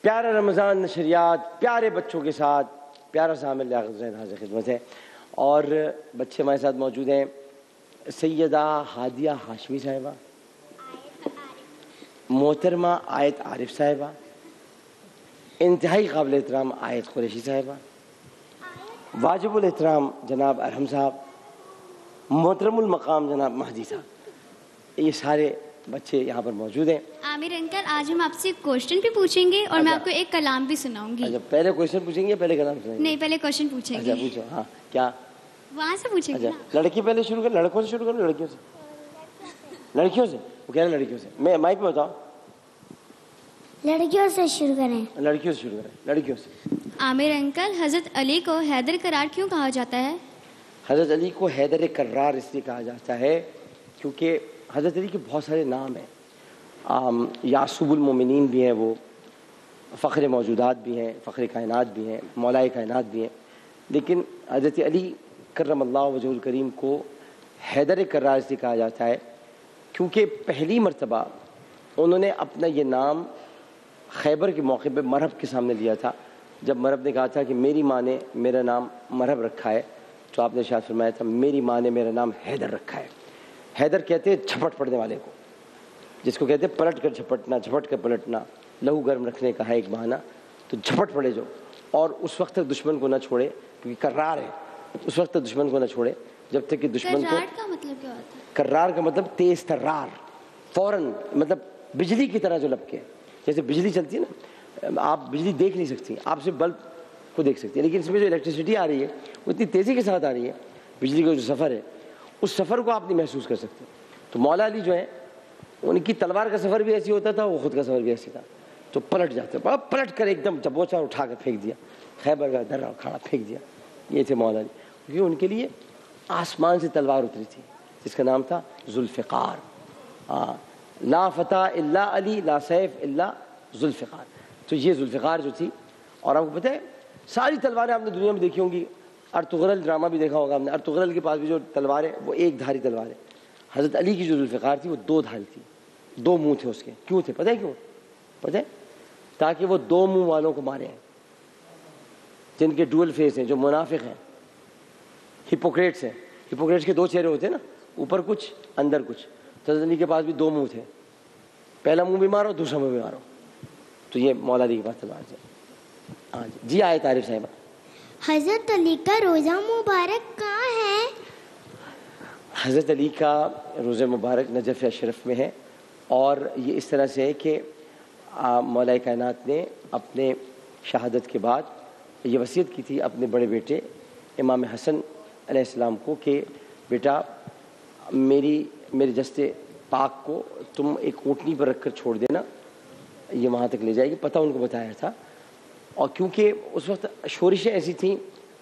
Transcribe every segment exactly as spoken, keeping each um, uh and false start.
پیارا رمضان نشریات پیارے بچوں کے ساتھ پیارا سا عامر لیاقت حسین حاضر خدمت ہے، اور بچے ہمارے ساتھ موجود ہیں سیدہ ہادیہ ہاشمی صاحبہ، محترمہ آیت عارف صاحبہ، انتہائی قابل احترام آیت قریشی صاحبہ، واجب الاحترام جناب ارحم صاحب، محترم المقام جناب مہدی صاحب، یہ سارے بچے یہاں پر موجود ہیں۔ عامر انکل، آج ہم آپ سے کوشچن بھی پوچھیں گے اور میں آپ کو ایک کلام بھی سناؤں گی۔ اچھا، پہلے کوشچن پوچھیں گے پہلے کلام سنائیں گے؟ نہیں، پہلے کوشچن پوچھیں گے۔ اچھا پوچھو، ہاں کیا وہاں سے پوچھیں گے؟ اچھا لڑکی پہلے شروع کر، لڑکوں سے شروع کرو، لڑکیوں سے؟ لڑکیوں سے؟ وہ کہہ رہے ہیں لڑکیوں سے، میں مائک میں بتاؤ۔ لڑکیوں سے شروع کریں۔ لڑکیوں سے شروع کریں، لڑکیوں سے۔ عامر انکل، حضرت علی کو حیدر قرار کیوں کہا جاتا ہے؟ حضرت علی کو حیدر کرار اس لیے کہا جاتا ہے کیونکہ حضرت علی کے بہت سارے نام ہیں، یعصوب المومنین بھی ہیں، وہ فخر موجودات بھی ہیں، فخر کائنات بھی ہیں، مولائے کائنات بھی ہیں، لیکن حضرت علی کرم اللہ وجہ الکریم کو حیدر کرار اس لیے کہا جاتا ہے کیونکہ پہلی مرتبہ انہوں نے اپنا یہ نام خیبر کے موقع پہ مرہب کے سامنے لیا تھا، جب مرہب نے کہا تھا کہ میری ماں نے میرا نام مرہب رکھا ہے، تو آپ نے ارشاد فرمایا تھا میری ماں نے میرا نام حیدر رکھا ہے۔ حیدر کہتے ہیں جھپٹ پڑنے والے کو، جس کو کہتے ہیں پلٹ کر جھپٹنا، جھپٹ کر پلٹنا، لہو گرم رکھنے کا ہے ایک بہانہ، تو جھپٹ پڑے جو، اور اس وقت تک دشمن کو نہ چھوڑے، کیونکہ کرار ہے، اس وقت تک دشمن کو نہ چھوڑے جب تک کہ دشمن کو۔ کرار کا مطلب کیا ہوتا ہے؟ کرار کا مطلب تیز ترار، فوراً، مطلب بجلی کی طرح جو لپکے، جیسے بجلی چلتی ہے نا، آپ بجلی دیکھ نہیں سکتی، آپ سے بلب کو دیکھ سکتی ہیں، لیکن اس میں جو الیکٹریسٹی آ رہی ہے وہ اتنی تیزی کے ساتھ آ رہی ہے، بجلی کا جو سفر ہے اس سفر کو آپ نہیں محسوس کر سکتے۔ تو مولا علی جو ہیں ان کی تلوار کا سفر بھی ایسی ہوتا تھا، وہ خود کا سفر بھی ایسی تھا، تو پلٹ جاتے، پلٹ کر ایک دم دبوچا اٹھا کر پھینک دیا، خیبر کا درہ کھڑا پھینک دیا۔ یہ تھے مولا علی، کیونکہ ان کے لیے آسمان سے تلوار اتری تھی جس کا نام تھا ذوالفقار۔ ہاں، لا فتح الا علی، لا سیف الا ذوالفقار۔ تو یہ ذوالفقار جو تھی، اور آپ کو پتہ ہے ساری تلواریں آپ نے دنیا میں دیکھی ہوں گی، ارطغرل ڈرامہ بھی دیکھا ہوگا آپ نے، ارطغرل کے پاس بھی جو تلوار ہے وہ ایک دھاری تلوار ہے، حضرت علی کی جو ذوالفقار تھی وہ دو دھاری تھی، دو منہ تھے اس کے۔ کیوں تھے پتہ ہے کیوں؟ پتہ ہے؟ تاکہ وہ دو منہ والوں کو مارے ہیں، جن کے ڈوئل فیس ہیں، جو منافق ہیں، ہپوکریٹس ہیں۔ ہپوکریٹس کے دو چہرے ہوتے ہیں نا، اوپر کچھ اندر کچھ، تو حضرت علی کے پاس بھی دو منہ تھے، پہلا منہ بھی مارو دوسرا منہ بھی مارو، تو یہ مولا علی کے پاس تلوار تھی۔ ہاں جی جی آیت عارف صاحبہ۔ حضرت علی کا روزہ مبارک کہاں ہے؟ حضرت علی کا روزہ مبارک نجف اشرف میں ہے، اور یہ اس طرح سے ہے کہ مولا کائنات نے اپنے شہادت کے بعد یہ وصیت کی تھی اپنے بڑے بیٹے امام حسن علیہ السلام کو کہ بیٹا میری میرے جسد پاک کو تم ایک اونٹنی پر رکھ کر چھوڑ دینا، یہ وہاں تک لے جائے گی، پتہ ان کو بتایا تھا۔ اور کیونکہ اس وقت شورشیں ایسی تھیں،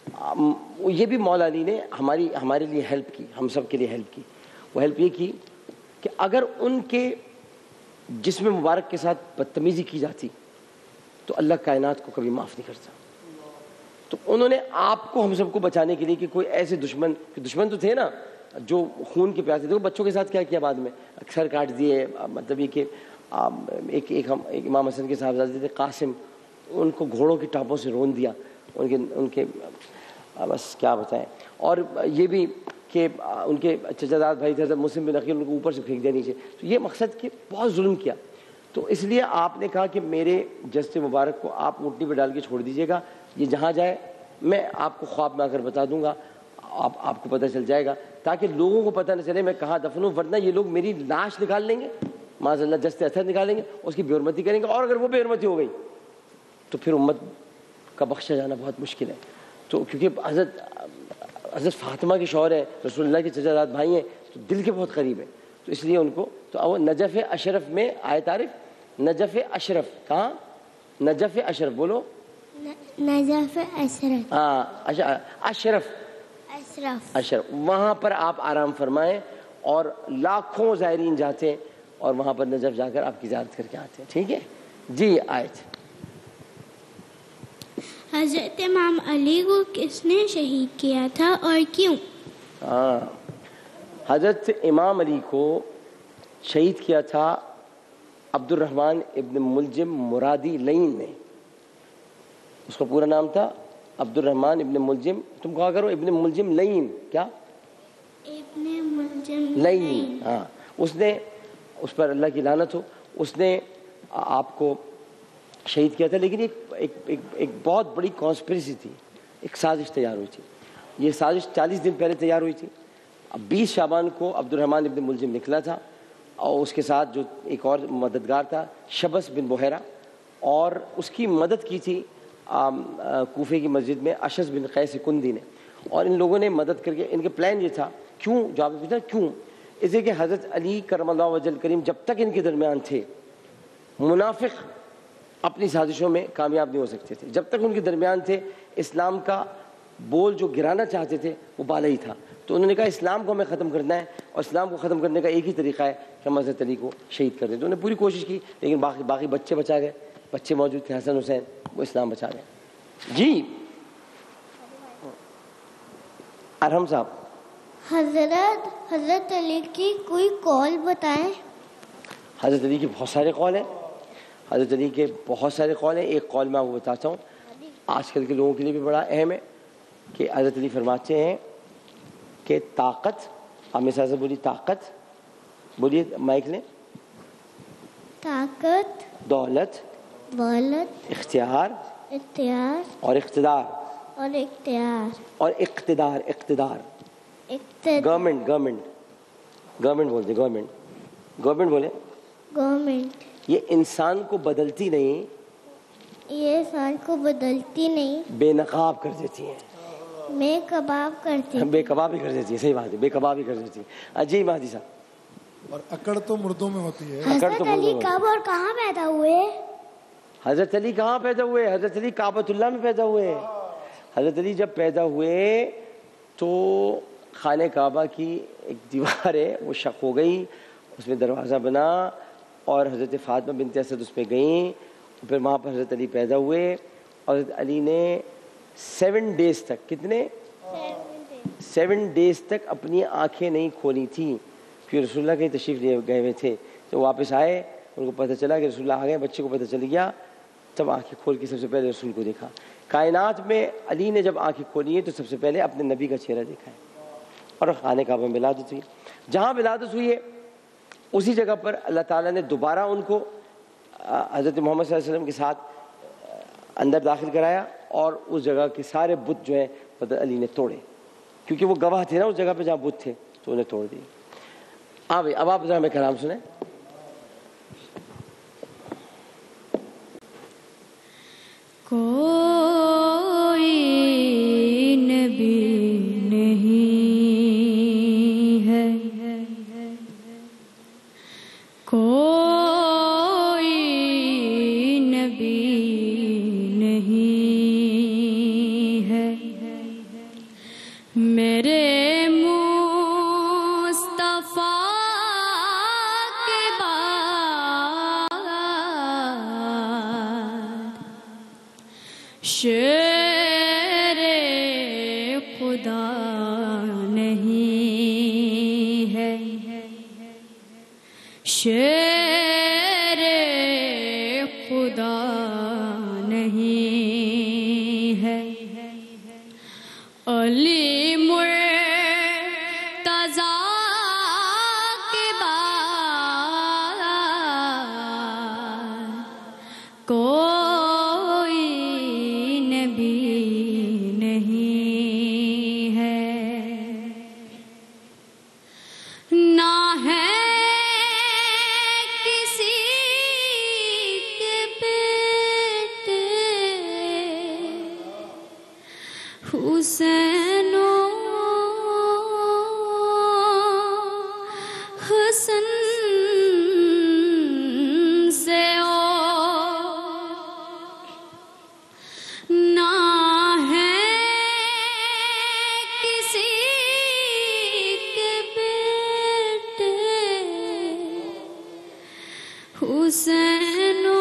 یہ بھی مولا علی نے ہماری ہمارے لیے ہیلپ کی، ہم سب کے لیے ہیلپ کی۔ وہ ہیلپ یہ کی کہ اگر ان کے جسم مبارک کے ساتھ بدتمیزی کی جاتی تو اللہ کائنات کو کبھی معاف نہیں کرتا۔ تو انہوں نے آپ کو ہم سب کو بچانے کے لیے کہ کوئی ایسے دشمن، دشمن تو تھے نا جو خون کے پیاسے تھے، وہ بچوں کے ساتھ کیا کیا بعد میں سر کاٹ دیے، مطلب یہ کہ ایک ایک ہم ایک امام حسن کے صاحبزادے تھے قاسم، ان کو گھوڑوں کی ٹانپوں سے رون دیا، ان کے ان کے بس کیا بتائیں۔ اور یہ بھی کہ ان کے چچا داد بھائی تھے حضرت مسلم بن عقیل، ان کو اوپر سے پھینک دیا نیچے۔ تو یہ مقصد کہ بہت ظلم کیا، تو اس لیے آپ نے کہا کہ میرے جسد مبارک کو آپ اونٹنی پہ ڈال کے چھوڑ دیجیے گا، یہ جہاں جائے میں آپ کو خواب میں آ کر بتا دوں گا، آپ آپ کو پتہ چل جائے گا، تاکہ لوگوں کو پتہ نہ چلے میں کہاں دفن ہوں، ورنہ یہ لوگ میری لاش نکال لیں گے، معاذ اللہ جسد اثر نکالیں گے، اس کی بے حرمتی کریں گے، اور اگر وہ بے حرمتی ہو گئی تو پھر امت کا بخشا جانا بہت مشکل ہے۔ تو کیونکہ حضرت حضرت فاطمہ کے شوہر ہے، رسول اللہ کے چچا داد بھائی ہیں، تو دل کے بہت قریب ہے، تو اس لیے ان کو تو وہ نجف اشرف میں آیت عارف، نجف اشرف کہاں؟ نجف اشرف بولو، نجف اشرف، ہاں اشرف اشرف اشرف، وہاں پر آپ آرام فرمائیں، اور لاکھوں زائرین جاتے ہیں اور وہاں پر نجف جا کر آپ کی زیارت کر کے آتے ہیں، ٹھیک ہے جی۔ آیت حضرت امام علی کو کس نے شہید کیا تھا اور کیوں؟ ہاں، حضرت امام علی کو شہید کیا تھا عبد الرحمن ابن ملجم مرادی لین نے، اس کا پورا نام تھا عبد الرحمن ابن ملجم. تم کہا کرو ابن ملجم لین. کیا؟ ابن ملجم لین. ہاں, اس نے, اس پر اللہ کی لعنت ہو, اس نے آپ کو شہید کیا تھا. لیکن ایک ایک ایک, ایک بہت بڑی کانسپریسی تھی, ایک سازش تیار ہوئی تھی. یہ سازش چالیس دن پہلے تیار ہوئی تھی. اب بیس شعبان کو عبد الرحمن ابن ملجم نکلا تھا, اور اس کے ساتھ جو ایک اور مددگار تھا شبس بن بحیرہ, اور اس کی مدد کی تھی کوفے کی مسجد میں اشعث بن قیس کندی نے. اور ان لوگوں نے مدد کر کے, ان کے پلان یہ تھا. کیوں؟ جو آپ نے پوچھا کیوں, اس لیے کہ حضرت علی کرم اللہ وجہ کریم جب تک ان کے درمیان تھے, منافق اپنی سازشوں میں کامیاب نہیں ہو سکتے تھے. جب تک ان کے درمیان تھے, اسلام کا بول جو گرانا چاہتے تھے وہ بالا ہی تھا. تو انہوں نے کہا اسلام کو ہمیں ختم کرنا ہے, اور اسلام کو ختم کرنے کا ایک ہی طریقہ ہے کہ ہم حضرت علی کو شہید کر دیں. تو انہوں نے پوری کوشش کی, لیکن باقی باقی بچے بچا گئے. بچے موجود تھے حسن حسین, وہ اسلام بچا گئے. جی ارحم صاحب. حضرت حضرت علی کی کوئی قول بتائیں. حضرت علی کے بہت سارے قول ہیں. حضرت علی کے بہت سارے قول ہیں. ایک قول میں آپ کو بتاتا ہوں, آج کل کے لوگوں کے لیے بھی بڑا اہم ہے, کہ حضرت علی فرماتے ہیں کہ طاقت, ہمیشہ سے بولی طاقت, بولیے مائک لیں. طاقت, دولت, دولت, اختیار, اختیار اور اقتدار, اور اختیار اور اقتدار, اقتدار اقتدار گورنمنٹ, گورنمنٹ گورنمنٹ بولتے, گورنمنٹ گورنمنٹ بولے, گورنمنٹ, یہ انسان کو بدلتی نہیں, یہ انسان کو بدلتی نہیں, بے نقاب کر دیتی ہیں. میں کباب کرتی ہوں. بے کباب ہی کر دیتی ہے. صحیح بات ہے, بے کباب ہی کر دیتی ہے. جی مہدی صاحب. اور اکڑ تو مردوں میں ہوتی ہے. حضرت علی کب اور کہاں پیدا ہوئے؟ حضرت علی کہاں پیدا ہوئے؟ حضرت علی کعبۃ اللہ میں پیدا ہوئے. حضرت علی جب پیدا ہوئے تو خانہ کعبہ کی ایک دیوار ہے وہ شق ہو گئی, اس میں دروازہ بنا, اور حضرت فاطمہ بنت اسد اس پہ گئیں, پھر وہاں پر حضرت علی پیدا ہوئے. اور حضرت علی نے سیون ڈیز تک, کتنے سیون ڈیز تک اپنی آنکھیں نہیں کھولی تھیں. پھر رسول اللہ کے تشریف لیے گئے ہوئے تھے, تو واپس آئے, ان کو پتہ چلا کہ رسول اللہ آ گئے, بچے کو پتہ چل گیا, تب آنکھیں کھول کے سب سے پہلے رسول کو دیکھا. کائنات میں علی نے جب آنکھیں کھولی ہیں تو سب سے پہلے اپنے نبی کا چہرہ دیکھا ہے. اور خانہ کعبہ میں ولادت ہوئی. جہاں ولادت ہوئی ہے اسی جگہ پر اللہ تعالیٰ نے دوبارہ ان کو حضرت محمد صلی اللہ علیہ وسلم کے ساتھ اندر داخل کرایا, اور اس جگہ کے سارے بت جو ہیں حضرت علی نے توڑے, کیونکہ وہ گواہ تھے نا اس جگہ پہ جہاں بت تھے, تو انہیں توڑ دیے. ہاں بھائی, اب آپ ذرا ہمیں کلام سنیں. کوئی نبی نہیں ہے, کوئی نبی نہیں ہے, میرے مصطفیٰ کے بعد شیر خدا نہیں ہے, شیر خدا نہیں ہے. علی مرتضیٰ کے بعد کوئی نبی نہیں ہے, نہ ہے کسی کے بیٹے حسین و حسن سے نہ ہے کسی کے بیٹے حسین و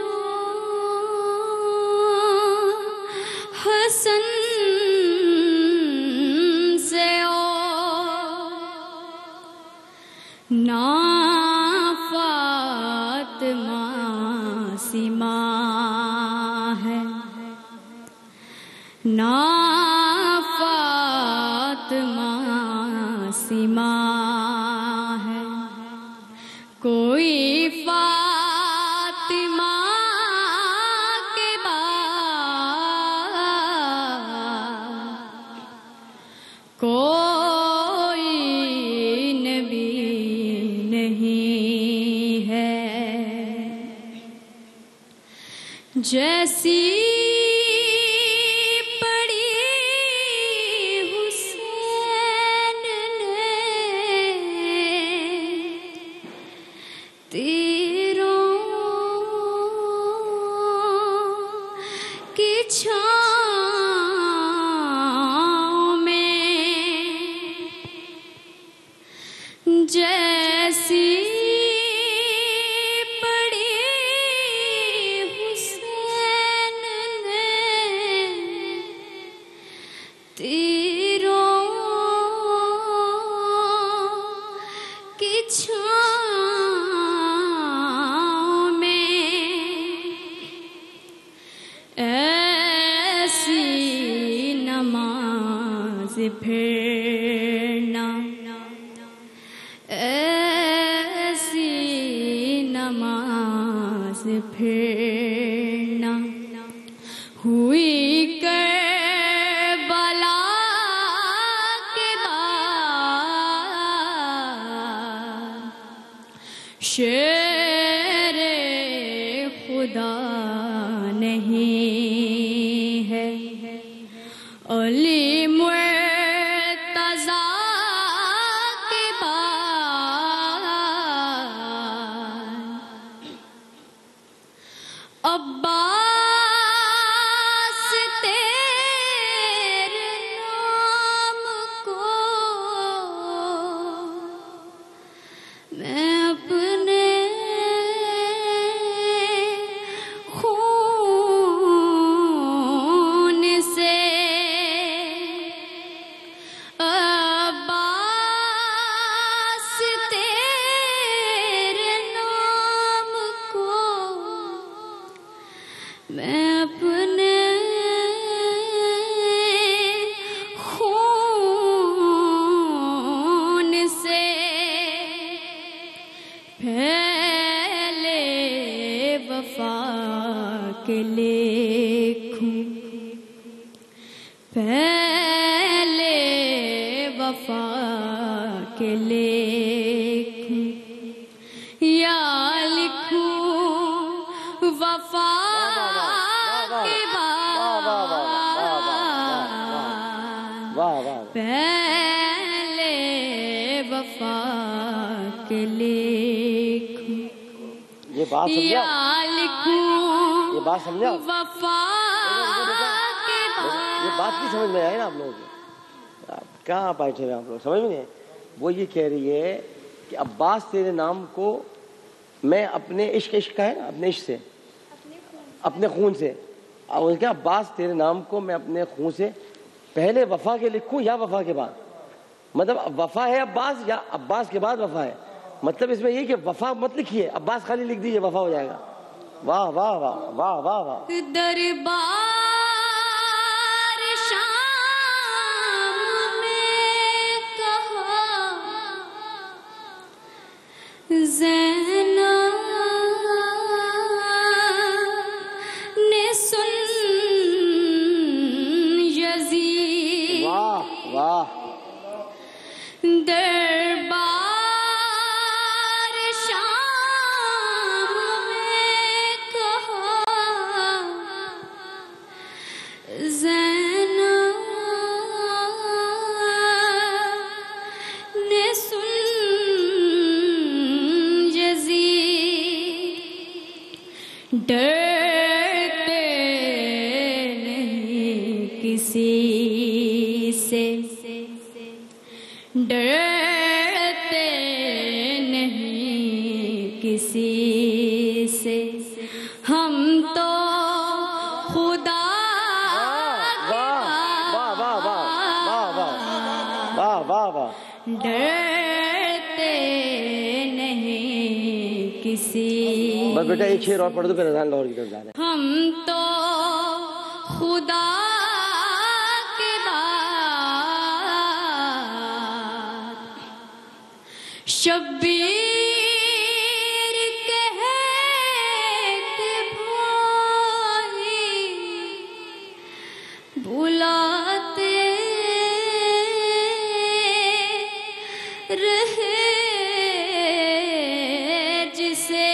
حسن سے نہ فاطمہ سیما ہے, عاصمہ ہے، کوئی فاطمہ کے بعد کوئی نبی نہیں ہے، جیسی جیسی پڑی حسین نے تیروں کی چھاؤں میں، ایسی نماز پھرنا، ایسی نماز پھرنا، ہوئی کربلا کے بعد شیر خدا نہیں ہے، علی مرتضیٰ کے بعد عباس تیرے نام کو میں اپنے خون سے، عباس تیرے نام کو میں اپنے خون سے پہلے وفا کے لکھوں، پہلے وفا کے لکھوں، یا لکھوں وفا کے بعد پہلے وفا کے لکھوں، یہ بات سمجھا، یا لکھوں یہ بات سمجھا، وفا کے یہ بات کی سمجھ میں آئی نا آپ لوگوں کو؟ کہاں بیٹھے ہوئے آپ لوگ سمجھ میں نہیں؟ وہ یہ کہہ رہی ہے کہ عباس تیرے نام کو میں اپنے عشق، عشق کا ہے نا، اپنے عشق سے، اپنے خون سے، اور کیا عباس تیرے نام کو میں اپنے خون سے پہلے وفا کے لکھوں یا وفا کے بعد، مطلب وفا ہے عباس یا عباس کے بعد وفا ہے، مطلب اس میں یہ کہ وفا مت لکھیے، عباس خالی لکھ دیجیے، وفا ہو جائے گا۔ واہ واہ واہ واہ واہ واہ۔ دربار شام میں کہا زینب نے سن یزید، واہ واہ۔ دربار شام میں کہا زینب نے سن یزید، ڈرتے نہیں کسی سے، ڈرتے نہیں کسی سے، ہم تو خدا ڈرتے نہیں کسی، بس بیٹا ایک شعر اور پڑھ دو پھر اذان لاہور کی طرف جانا ہے۔ ہم تو خدا کے بعد شبیر کہے کہ بھائی بلاتے رہے جسے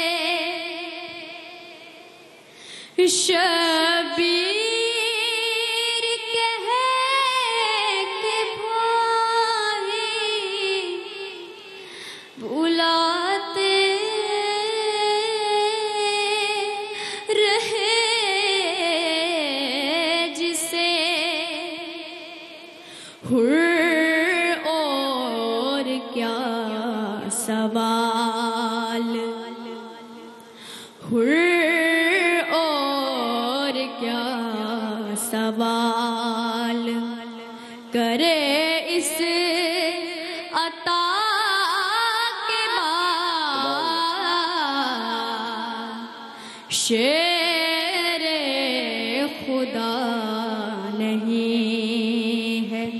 شبیر کہے کہ بھائی بلاتے رہے جسے حر اور کیا سوال حر اور کیا سوال کرے اس عطا کے بعد شیر خدا نہیں ہے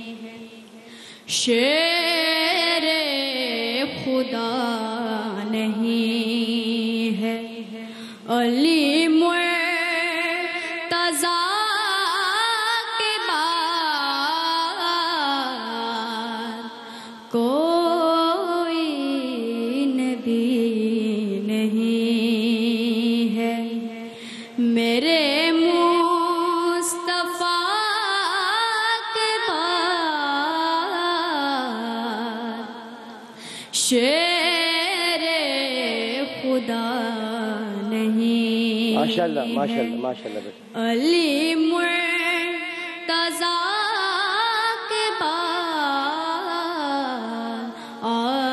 شیر خدا نہیں ہے علی مرتضیٰ کے بعد کوئی نبی نہیں ہے میرے مصطفیٰ کے بعد شیر خدا نہیں ماشاءاللہ ماشاءاللہ ماشاءاللہ بیٹا. علی مرتضیٰ کے بعد آ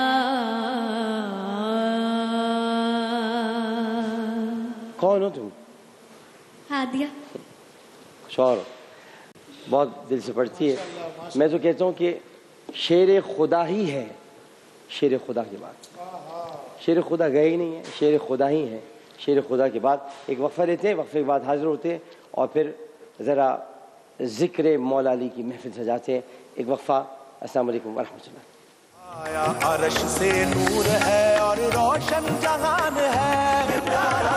کون ہو تم؟ ہادیہ شعر بہت دل سے پڑھتی ہے. میں تو کہتا ہوں کہ شیر خدا ہی ہے شیر خدا کے بعد. شیر خدا گئے ہی نہیں ہے, شیر خدا ہی ہے. شیر خدا کے بعد ایک وقفہ لیتے ہیں, وقفے کے بعد حاضر ہوتے ہیں اور پھر ذرا ذکر مولا علی کی محفل سجاتے ہیں. ایک وقفہ. السلام علیکم ورحمۃ اللہ. آیا عرش سے نور ہے اور روشن جہان ہے.